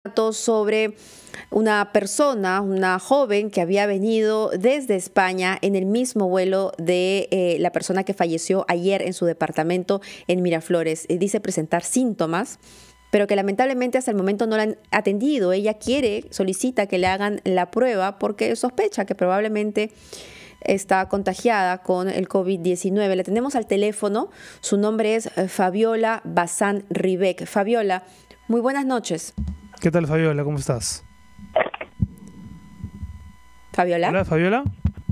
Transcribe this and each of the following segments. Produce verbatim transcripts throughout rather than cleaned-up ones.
datos sobre una persona, una joven que había venido desde España en el mismo vuelo de eh, la persona que falleció ayer en su departamento en Miraflores. Eh, dice presentar síntomas, pero que lamentablemente hasta el momento no la han atendido. Ella quiere, solicita que le hagan la prueba porque sospecha que probablemente está contagiada con el COVID diecinueve. Le tenemos al teléfono, su nombre es Fabiola Bazán Rivec. Fabiola, muy buenas noches. ¿Qué tal, Fabiola? ¿Cómo estás? Fabiola. Hola, Fabiola.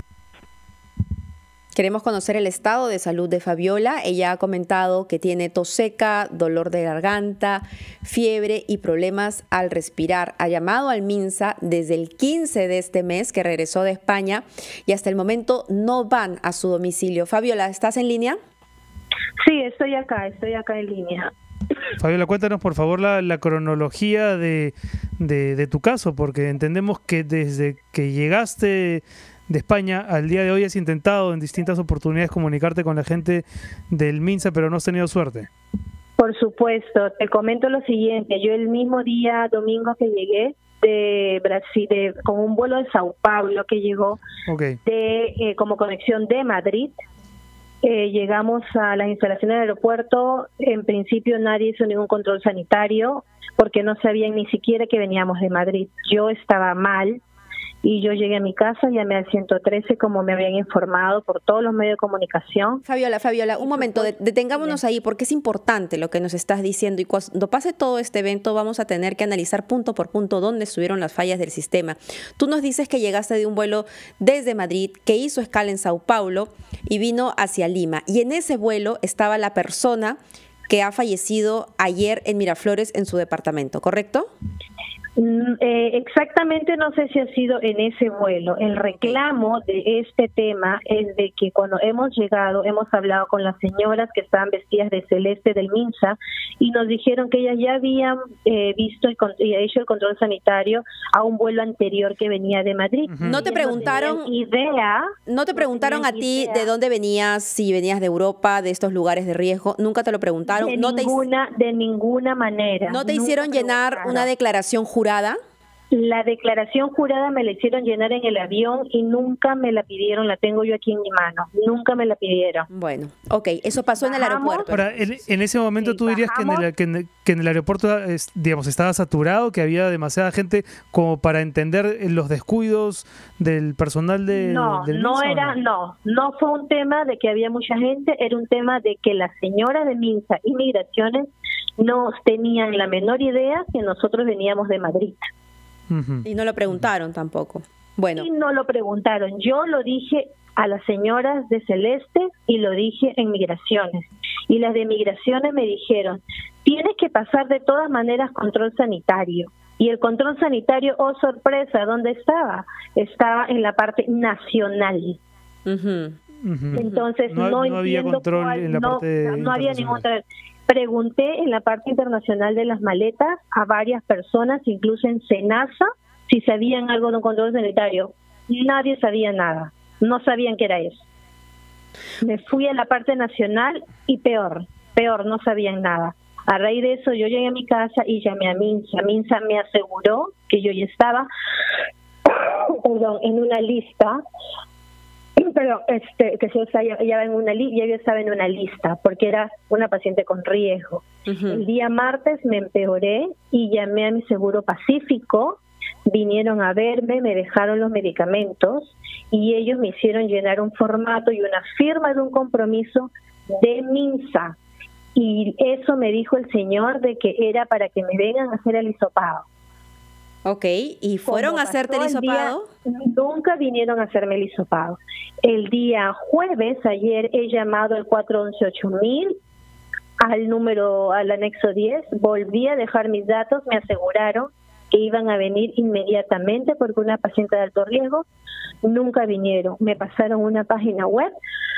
Queremos conocer el estado de salud de Fabiola. Ella ha comentado que tiene tos seca, dolor de garganta, fiebre y problemas al respirar. Ha llamado al MINSA desde el quince de este mes, que regresó de España, y hasta el momento no van a su domicilio. Fabiola, ¿estás en línea? Sí, estoy acá, estoy acá en línea. Fabiola, cuéntanos por favor la, la cronología de, de, de tu caso, porque entendemos que desde que llegaste de España al día de hoy has intentado en distintas oportunidades comunicarte con la gente del MINSA, pero no has tenido suerte. Por supuesto, te comento lo siguiente. Yo el mismo día, domingo que llegué de Brasil, de, con un vuelo de Sao Paulo que llegó Okay. de eh, como conexión de Madrid, Eh, llegamos a las instalaciones del aeropuerto. En principio nadie hizo ningún control sanitario porque no sabían ni siquiera que veníamos de Madrid. Yo estaba mal y yo llegué a mi casa, llamé al ciento trece como me habían informado por todos los medios de comunicación. Fabiola, Fabiola, un momento, detengámonos ahí porque es importante lo que nos estás diciendo, y cuando pase todo este evento vamos a tener que analizar punto por punto dónde estuvieron las fallas del sistema. Tú nos dices que llegaste de un vuelo desde Madrid, que hizo escala en Sao Paulo y vino hacia Lima, y en ese vuelo estaba la persona que ha fallecido ayer en Miraflores en su departamento, ¿correcto? Eh, exactamente, no sé si ha sido en ese vuelo. El reclamo de este tema es de que cuando hemos llegado, hemos hablado con las señoras que estaban vestidas de celeste del MINSA y nos dijeron que ellas ya habían eh, visto y, y hecho el control sanitario a un vuelo anterior que venía de Madrid. Uh-huh. No te preguntaron, no idea, no te preguntaron no a ti idea. de dónde venías, si venías de Europa, de estos lugares de riesgo. Nunca te lo preguntaron. De no ninguna, te, de ninguna manera. ¿No te Nunca hicieron llenar una declaración jurada? La declaración jurada me la hicieron llenar en el avión y nunca me la pidieron, la tengo yo aquí en mi mano, nunca me la pidieron. Bueno, ok, eso pasó en el aeropuerto. Ahora, en, en ese momento sí, tú dirías que en, el, que, en, que en el aeropuerto, es, digamos, estaba saturado, que había demasiada gente como para entender los descuidos del personal de, no, del no MINSA, era, ¿no? no, no fue un tema de que había mucha gente, era un tema de que la señora de MINSA y Migraciones no tenían la menor idea que nosotros veníamos de Madrid. Uh-huh. Y no lo preguntaron tampoco. Bueno. Y no lo preguntaron. Yo lo dije a las señoras de Celeste y lo dije en Migraciones. Y las de Migraciones me dijeron, tienes que pasar de todas maneras control sanitario. Y el control sanitario, oh sorpresa, ¿dónde estaba? Estaba en la parte nacional. Uh-huh. Uh-huh. Entonces no, no, no había control cuál, en la no, parte no había ningún control. Pregunté en la parte internacional de las maletas a varias personas, incluso en SENASA, si sabían algo de un control sanitario. Nadie sabía nada, no sabían qué era eso. Me fui a la parte nacional y peor, peor, no sabían nada. A raíz de eso yo llegué a mi casa y llamé a MINSA. MINSA me aseguró que yo ya estaba perdón, en una lista. Pero este que yo estaba, ya, en una li ya yo estaba en una lista porque era una paciente con riesgo. Uh-huh. El día martes me empeoré y llamé a mi seguro Pacífico, vinieron a verme, me dejaron los medicamentos y ellos me hicieron llenar un formato y una firma de un compromiso de MINSA, y eso me dijo el señor de que era para que me vengan a hacer el hisopado. Ok, ¿y fueron Como a hacerte el hisopado? Día, nunca vinieron a hacerme el hisopado. El día jueves, ayer, he llamado al cuatro once ocho mil, al número, al anexo diez, volví a dejar mis datos, me aseguraron que iban a venir inmediatamente porque una paciente de alto riesgo, nunca vinieron. Me pasaron una página web,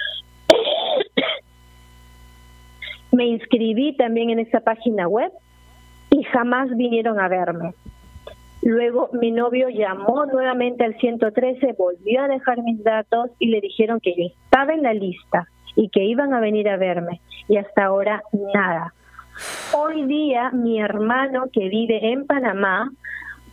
me inscribí también en esa página web y jamás vinieron a verme. Luego mi novio llamó nuevamente al ciento trece, volvió a dejar mis datos y le dijeron que yo estaba en la lista y que iban a venir a verme. Y hasta ahora nada. Hoy día mi hermano que vive en Panamá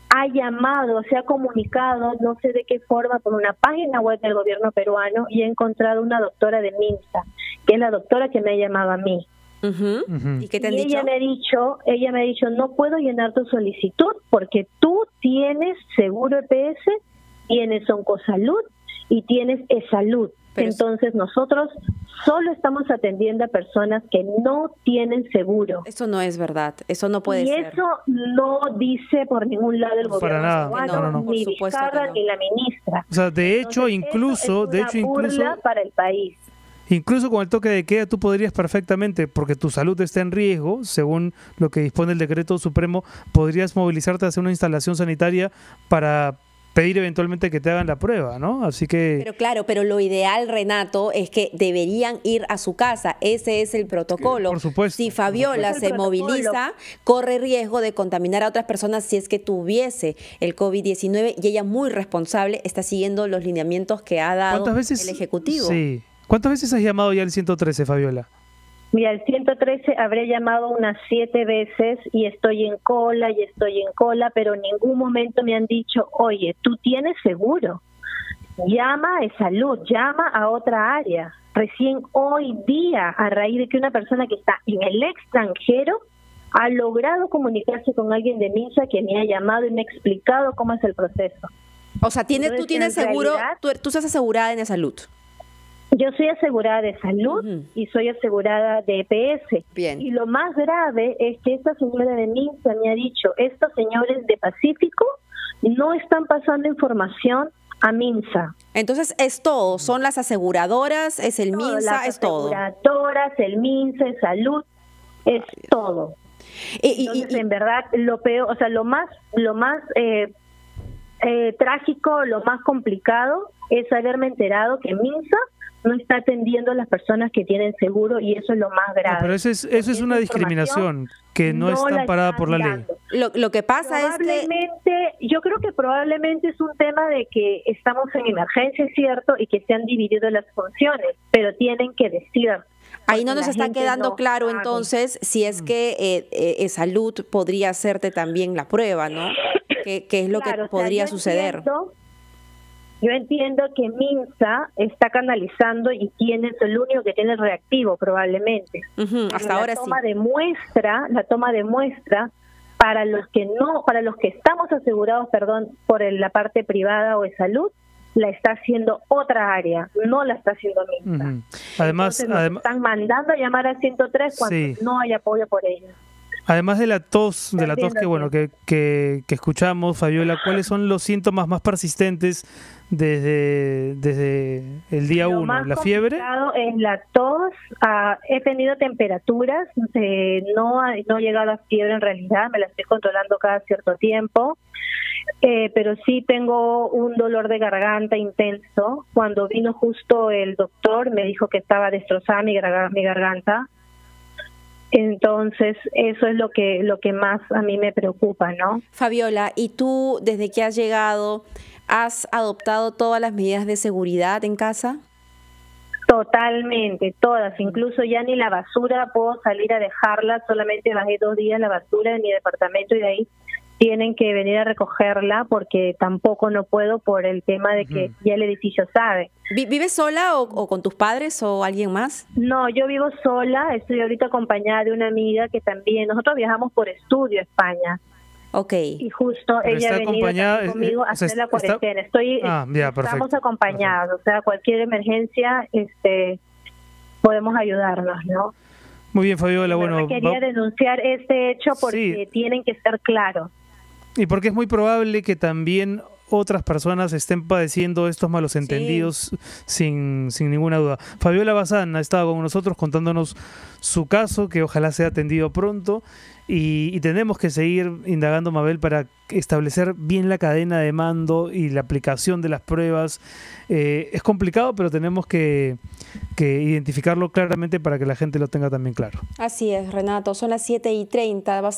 ha llamado, se ha comunicado, no sé de qué forma, por una página web del gobierno peruano y he encontrado una doctora de MINSA, que es la doctora que me ha llamado a mí. Uh-huh. Uh-huh. ¿Y qué te han y dicho? Ella me ha dicho, ella me ha dicho, no puedo llenar tu solicitud porque tú tienes seguro E P S, tienes Oncosalud y tienes eSalud. Pero entonces nosotros solo estamos atendiendo a personas que no tienen seguro. Eso no es verdad, eso no puede y ser. Y eso no dice por ningún lado el no, gobierno nada. peruano, No, no, no. ni Vizcarra, no. ni la ministra. O sea, de hecho, entonces, incluso, es de hecho, incluso para el país. Incluso con el toque de queda tú podrías perfectamente, porque tu salud está en riesgo, según lo que dispone el decreto supremo, podrías movilizarte a hacer una instalación sanitaria para pedir eventualmente que te hagan la prueba, ¿no? Así que... Pero claro, pero lo ideal, Renato, es que deberían ir a su casa. Ese es el protocolo. Por supuesto. Si Fabiola se moviliza, corre riesgo de contaminar a otras personas si es que tuviese el COVID diecinueve y ella, muy responsable, está siguiendo los lineamientos que ha dado ¿Cuántas veces, el Ejecutivo. Sí. ¿Cuántas veces has llamado ya al ciento trece, Fabiola? Mira, al ciento trece habré llamado unas siete veces y estoy en cola y estoy en cola, pero en ningún momento me han dicho, oye, tú tienes seguro, llama a eSalud, llama a otra área. Recién hoy día, a raíz de que una persona que está en el extranjero ha logrado comunicarse con alguien de MINSA que me ha llamado y me ha explicado cómo es el proceso. O sea, tienes, Entonces, tú tienes seguro, realidad, tú, tú estás asegurada en eSalud. Yo soy asegurada de salud uh-huh. y soy asegurada de E P S. Bien. Y lo más grave es que esta señora de MINSA me ha dicho, estos señores de Pacífico no están pasando información a MINSA. Entonces es todo, son las aseguradoras, es el todo, MINSA, es todo. Las aseguradoras, el MINSA, el Salud, es todo. Y, Entonces, y, y, en verdad, lo peor, o sea, lo más, lo más eh, eh, trágico, lo más complicado es haberme enterado que MINSA no está atendiendo a las personas que tienen seguro y eso es lo más grave. No, pero eso es, eso es una discriminación que no, no está amparada por la ley. Lo, lo que pasa es que... Yo creo que probablemente es un tema de que estamos en emergencia, es cierto, y que se han dividido las funciones, pero tienen que decir... Ahí no nos está quedando no claro sabe. Entonces si es que eh, eh, Salud podría hacerte también la prueba, ¿no? ¿Qué, qué es lo claro, que podría o sea, suceder? Entiendo, Yo entiendo que MINSA está canalizando y tiene, es el único que tiene el reactivo probablemente. Uh-huh, hasta la ahora toma sí. de muestra, la toma de muestra para los que no, para los que estamos asegurados, perdón, por el, la parte privada o de salud, la está haciendo otra área, no la está haciendo MINSA. Uh-huh. Además, Entonces, adem- nos están mandando a llamar al ciento tres cuando sí. no hay apoyo por ellos. Además de la tos, de la tos que bueno que, que, que escuchamos, Fabiola, ¿cuáles son los síntomas más persistentes desde, desde el día Lo uno? más ¿La fiebre? Es la tos, uh, he tenido temperaturas, eh, no, ha, no he llegado a fiebre en realidad, me la estoy controlando cada cierto tiempo, eh, pero sí tengo un dolor de garganta intenso. Cuando vino justo el doctor me dijo que estaba destrozada mi, gar- mi garganta. Entonces, eso es lo que lo que más a mí me preocupa, ¿no? Fabiola, ¿y tú desde que has llegado has adoptado todas las medidas de seguridad en casa? Totalmente, todas. Incluso ya ni la basura puedo salir a dejarla, solamente bajé dos días la basura de mi departamento y de ahí tienen que venir a recogerla porque tampoco no puedo por el tema de que uh-huh. ya el edificio sabe. ¿Vives sola o, o con tus padres o alguien más? No, yo vivo sola, estoy ahorita acompañada de una amiga que también, nosotros viajamos por estudio a España. Ok. Y justo Pero ella ha venido conmigo a hacer la cuarentena. Estoy, ah, ya, estamos acompañados, perfecto. O sea, cualquier emergencia este, podemos ayudarnos, ¿no? Muy bien, Fabiola. Bueno, quería va... denunciar este hecho porque sí. tienen que ser claros. Y porque es muy probable que también otras personas estén padeciendo estos malos entendidos sí. sin, sin ninguna duda. Fabiola Bazán ha estado con nosotros contándonos su caso, que ojalá sea atendido pronto, y, y tenemos que seguir indagando, Mabel, para establecer bien la cadena de mando y la aplicación de las pruebas. Eh, es complicado, pero tenemos que, que identificarlo claramente para que la gente lo tenga también claro. Así es, Renato. Son las siete y treinta.